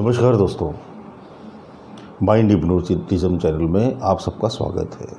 नमस्कार दोस्तों, mind hypnotism channel में आप सबका स्वागत है।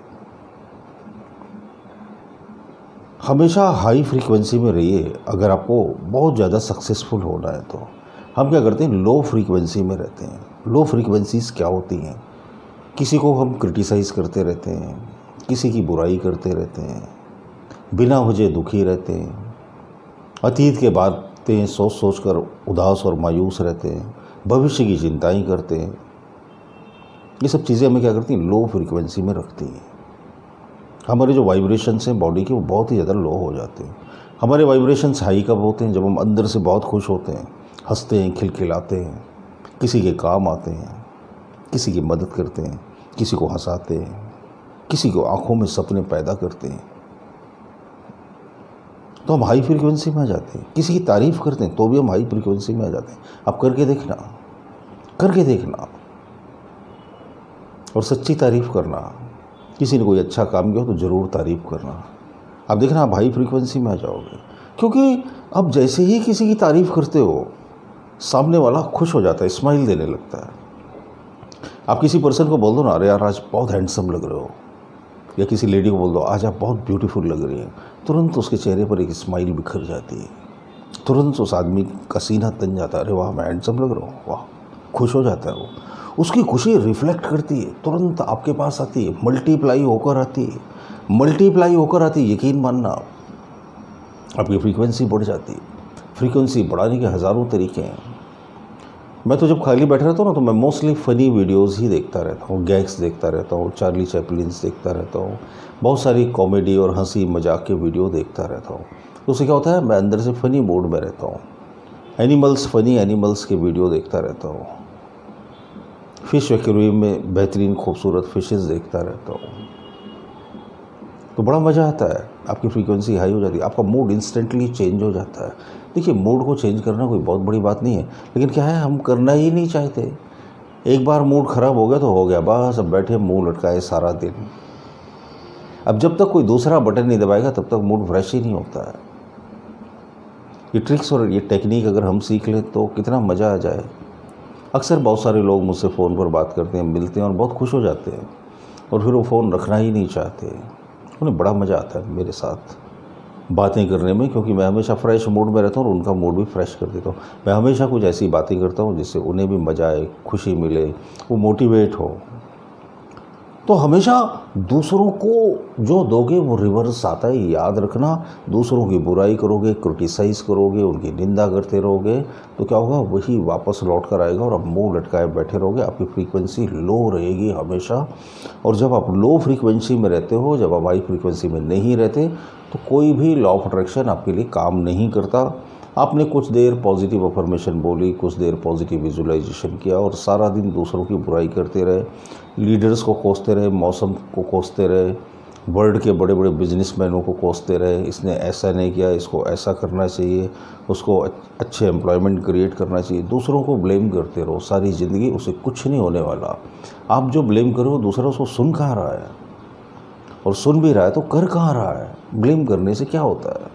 हमेशा हाई फ्रीक्वेंसी में रहिए अगर आपको बहुत ज़्यादा सक्सेसफुल होना है तो। हम क्या करते हैं, लो फ्रीक्वेंसी में रहते हैं। लो फ्रीक्वेंसीज क्या होती हैं? किसी को हम क्रिटिसाइज़ करते रहते हैं, किसी की बुराई करते रहते हैं, बिना वजह दुखी रहते हैं, अतीत के बातें सोच सोच कर उदास और मायूस रहते हैं, भविष्य की चिंताएं करते हैं। ये सब चीज़ें हमें क्या करती हैं, लो फ्रीक्वेंसी में रखती हैं। हमारे जो वाइब्रेशंस हैं बॉडी के, वो बहुत ही ज़्यादा लो हो जाते हैं। हमारे वाइब्रेशंस हाई कब होते हैं? जब हम अंदर से बहुत खुश होते हैं, हंसते हैं, खिलखिलाते हैं, किसी के काम आते हैं, किसी की मदद करते हैं, किसी को हंसाते हैं, किसी को आंखों में सपने पैदा करते हैं, तो हम हाई फ्रीक्वेंसी में आ जाते हैं। किसी की तारीफ़ करते हैं तो भी हम हाई फ्रीक्वेंसी में आ जाते हैं। आप करके देखना और सच्ची तारीफ़ करना। किसी ने कोई अच्छा काम किया तो ज़रूर तारीफ़ करना। आप देखना, आप हाई फ्रीक्वेंसी में आ जाओगे। क्योंकि अब जैसे ही किसी की तारीफ़ करते हो, सामने वाला खुश हो जाता है, स्माइल देने लगता है। आप किसी पर्सन को बोल दो ना, अरे यार आज बहुत हैंडसम लग रहे हो, या किसी लेडी को बोल दो आज आप बहुत ब्यूटीफुल लग रही हैं, तुरंत उसके चेहरे पर एक स्माइल बिखर जाती है। तुरंत उस आदमी का सीना तन जाता है, अरे वाह मैं हैंडसम लग रहा हूँ, वाह, खुश हो जाता है वो। उसकी खुशी रिफ्लेक्ट करती है, तुरंत आपके पास आती है, मल्टीप्लाई होकर आती है। यकीन मानना, आपकी फ्रीक्वेंसी बढ़ जाती है। फ्रीक्वेंसी बढ़ाने के हज़ारों तरीके हैं। मैं तो जब खाली बैठा रहता हूँ ना, तो मैं मोस्टली फ़नी वीडियोज़ ही देखता रहता हूँ, गैग्स देखता रहता हूँ, चार्ली चैपलिन्स देखता रहता हूँ, बहुत सारी कॉमेडी और हंसी मजाक के वीडियो देखता रहता हूँ। तो उससे क्या होता है, मैं अंदर से फ़नी मूड में रहता हूँ। फ़नी एनिमल्स के वीडियो देखता रहता हूँ। फ़िश एक्वेरियम में बेहतरीन खूबसूरत फ़िशेज़ देखता रहता हूँ, तो बड़ा मज़ा आता है। आपकी फ्रीक्वेंसी हाई हो जाती है, आपका मूड इंस्टेंटली चेंज हो जाता है। देखिए, मूड को चेंज करना कोई बहुत बड़ी बात नहीं है, लेकिन क्या है, हम करना ही नहीं चाहते। एक बार मूड ख़राब हो गया तो हो गया, बस अब बैठे मुंह लटकाए सारा दिन। अब जब तक कोई दूसरा बटन नहीं दबाएगा तब तक मूड फ्रेश ही नहीं होता है। ये ट्रिक्स और ये टेक्निक अगर हम सीख लें तो कितना मज़ा आ जाए। अक्सर बहुत सारे लोग मुझसे फ़ोन पर बात करते हैं, मिलते हैं और बहुत खुश हो जाते हैं, और फिर वो फ़ोन रखना ही नहीं चाहते। उन्हें बड़ा मज़ा आता है मेरे साथ बातें करने में, क्योंकि मैं हमेशा फ्रेश मूड में रहता हूँ और उनका मूड भी फ्रेश कर देता हूँ। मैं हमेशा कुछ ऐसी बातें करता हूँ जिससे उन्हें भी मज़ा आए, खुशी मिले, वो मोटिवेट हो। तो हमेशा दूसरों को जो दोगे वो रिवर्स आता है, याद रखना। दूसरों की बुराई करोगे, क्रिटिसाइज़ करोगे, उनकी निंदा करते रहोगे तो क्या होगा, वही वापस लौट कर आएगा और आप मुंह लटकाए बैठे रहोगे। आपकी फ्रीक्वेंसी लो रहेगी हमेशा। और जब आप लो फ्रीक्वेंसी में रहते हो, जब आप हाई फ्रीक्वेंसी में नहीं रहते, तो कोई भी लॉ ऑफ अट्रैक्शन आपके लिए काम नहीं करता। आपने कुछ देर पॉजिटिव अफर्मेशन बोली, कुछ देर पॉजिटिव विजुलाइजेशन किया और सारा दिन दूसरों की बुराई करते रहे, लीडर्स को कोसते रहे, मौसम को कोसते रहे, वर्ल्ड के बड़े बड़े बिजनेसमैनों को कोसते रहे, इसने ऐसा नहीं किया, इसको ऐसा करना चाहिए, उसको अच्छे एम्प्लॉयमेंट क्रिएट करना चाहिए। दूसरों को ब्लेम करते रहो सारी ज़िंदगी, उससे कुछ नहीं होने वाला। आप जो ब्लेम करो, दूसरा उसको सुन कहाँ रहा है, और सुन भी रहा है तो कर कहाँ रहा है। ब्लेम करने से क्या होता है,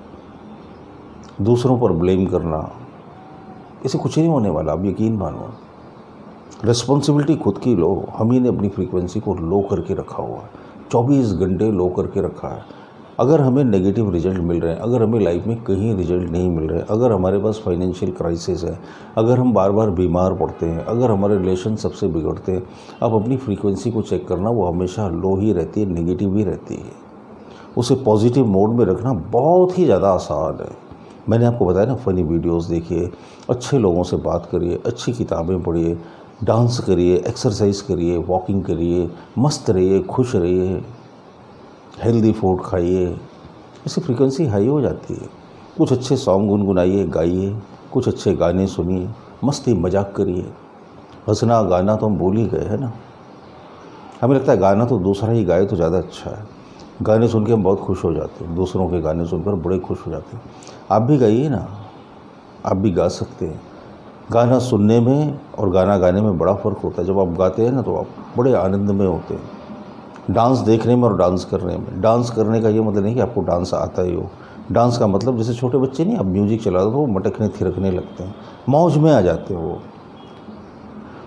दूसरों पर ब्लेम करना, इससे कुछ नहीं होने वाला। आप यकीन मानो, रिस्पॉन्सिबिलिटी खुद की लो। हम ही ने अपनी फ्रीक्वेंसी को लो करके रखा हुआ है, 24 घंटे लो करके रखा है। अगर हमें नेगेटिव रिजल्ट मिल रहे हैं, अगर हमें लाइफ में कहीं रिजल्ट नहीं मिल रहे, अगर हमारे पास फाइनेंशियल क्राइसिस है, अगर हम बार बार बीमार पड़ते हैं, अगर हमारे रिलेशन सबसे बिगड़ते हैं, आप अपनी फ्रीक्वेंसी को चेक करना, वो हमेशा लो ही रहती है, नेगेटिव ही रहती है। उसे पॉजिटिव मोड में रखना बहुत ही ज़्यादा आसान है। मैंने आपको बताया ना, फ़नी वीडियोस देखिए, अच्छे लोगों से बात करिए, अच्छी किताबें पढ़िए, डांस करिए, एक्सरसाइज करिए, वॉकिंग करिए, मस्त रहिए, खुश रहिए, हेल्दी फूड खाइए। इससे फ्रीक्वेंसी हाई हो जाती है। कुछ अच्छे सॉन्ग गुनगुनाइए, गाइए, कुछ अच्छे गाने सुनिए, मस्ती मजाक करिए। हंसना गाना तो हम भूल ही गए हैं ना। हमें लगता है गाना तो दूसरा ही गाए तो ज़्यादा अच्छा है। गाने सुन के हम बहुत खुश हो जाते हैं, दूसरों के गाने सुनकर बड़े खुश हो जाते हैं। आप भी गाइए ना, आप भी गा सकते हैं। गाना सुनने में और गाना गाने में बड़ा फ़र्क होता है। जब आप गाते हैं ना तो आप बड़े आनंद में होते हैं। डांस देखने में और डांस करने में, डांस करने का ये मतलब नहीं कि आपको डांस आता ही हो। डांस का मतलब जैसे छोटे बच्चे नहीं, आप म्यूज़िक चला दो तो वो मटकने थिरकने लगते हैं, मौज में आ जाते हैं वो।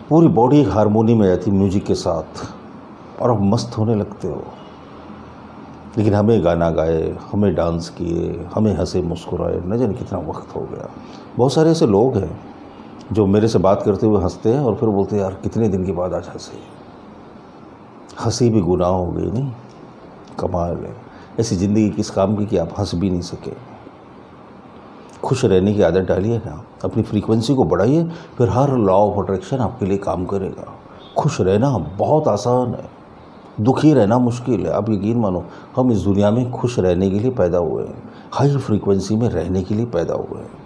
पूरी बॉडी हारमोनी में जाती म्यूजिक के साथ और आप मस्त होने लगते हो। लेकिन हमें गाना गाए, हमें डांस किए, हमें हंसे मुस्कुराए, न जाने कितना वक्त हो गया। बहुत सारे ऐसे लोग हैं जो मेरे से बात करते हुए हंसते हैं और फिर बोलते हैं यार कितने दिन के बाद आज हंसे। हंसी भी गुनाह हो गई नहीं, कमाल है। ऐसी ज़िंदगी किस काम की कि आप हंस भी नहीं सके। खुश रहने की आदत डालिए ना, अपनी फ्रीक्वेंसी को बढ़ाइए, फिर हर लॉ ऑफ अट्रैक्शन आपके लिए काम करेगा। खुश रहना बहुत आसान है, दुखी रहना मुश्किल है। आप यकीन मानो, हम इस दुनिया में खुश रहने के लिए पैदा हुए हैं, हाई फ्रीक्वेंसी में रहने के लिए पैदा हुए हैं,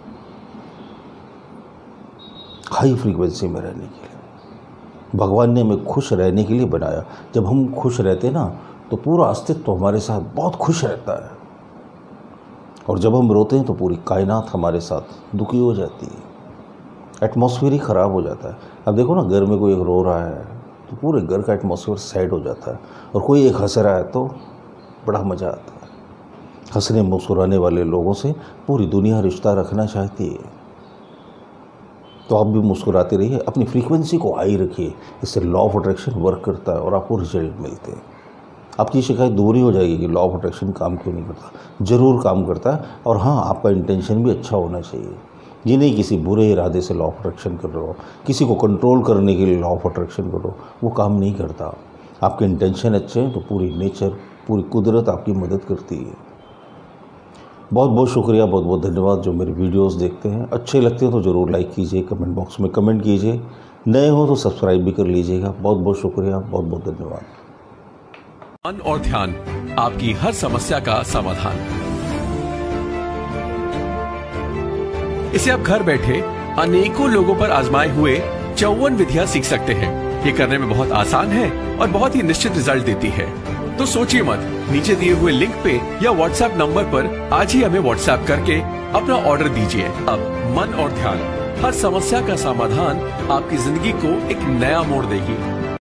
हाई फ्रीक्वेंसी में रहने के लिए। भगवान ने हमें खुश रहने के लिए बनाया। जब हम खुश रहते ना तो पूरा अस्तित्व हमारे साथ बहुत खुश रहता है, और जब हम रोते हैं तो पूरी कायनात हमारे साथ दुखी हो जाती है। एटमॉस्फेयर ही ख़राब हो जाता है। अब देखो ना, घर में कोई एक रो रहा है तो पूरे घर का एटमॉस्फेयर सैड हो जाता है, और कोई एक हंस रहा है तो बड़ा मज़ा आता है। हंसने मुस्कुराने वाले लोगों से पूरी दुनिया रिश्ता रखना चाहती है। तो आप भी मुस्कुराते रहिए, अपनी फ्रीक्वेंसी को हाई रखिए, इससे लॉ ऑफ अट्रैक्शन वर्क करता है और आपको रिजल्ट मिलते हैं। आपकी शिकायत दूर ही हो जाएगी कि लॉ ऑफ अट्रैक्शन काम क्यों नहीं करता। ज़रूर काम करता है, और हाँ, आपका इंटेंशन भी अच्छा होना चाहिए। ये नहीं किसी बुरे इरादे से लॉ ऑफ अट्रैक्शन कर रहे हो, किसी को कंट्रोल करने के लिए लॉ ऑफ अट्रैक्शन करो, वो काम नहीं करता। आपके इंटेंशन अच्छे हैं तो पूरी नेचर, पूरी कुदरत आपकी मदद करती है। बहुत बहुत शुक्रिया, बहुत बहुत धन्यवाद जो मेरे वीडियोस देखते हैं। अच्छे लगते हैं तो ज़रूर लाइक कीजिए, कमेंट बॉक्स में कमेंट कीजिए, नए हो तो सब्सक्राइब भी कर लीजिएगा। बहुत बहुत शुक्रिया, बहुत बहुत धन्यवाद। मन और ध्यान, आपकी हर समस्या का समाधान। इसे आप घर बैठे अनेकों लोगों पर आजमाए हुए 54 विधियां सीख सकते हैं। ये करने में बहुत आसान है और बहुत ही निश्चित रिजल्ट देती है। तो सोचिए मत, नीचे दिए हुए लिंक पे या व्हाट्सएप नंबर पर आज ही हमें व्हाट्सएप करके अपना ऑर्डर दीजिए। अब मन और ध्यान, हर समस्या का समाधान आपकी जिंदगी को एक नया मोड़ देगी।